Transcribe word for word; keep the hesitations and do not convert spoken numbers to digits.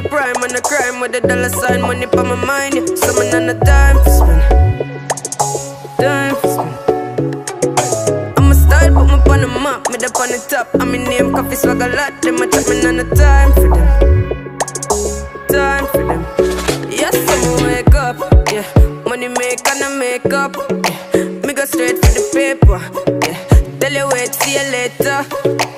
my prime on the crime with the dollar sign, money for my mind. Yeah. So man on the time for spend, time for spend. I'm a style, put me on the map, me up on the top. I'm in name, coffee swag a lot. Them a chat me on the time for them, time for them. Yes, I'ma wake up, yeah. Money make and I make up, yeah. Me go straight for the paper, yeah. Tell you wait, see you later.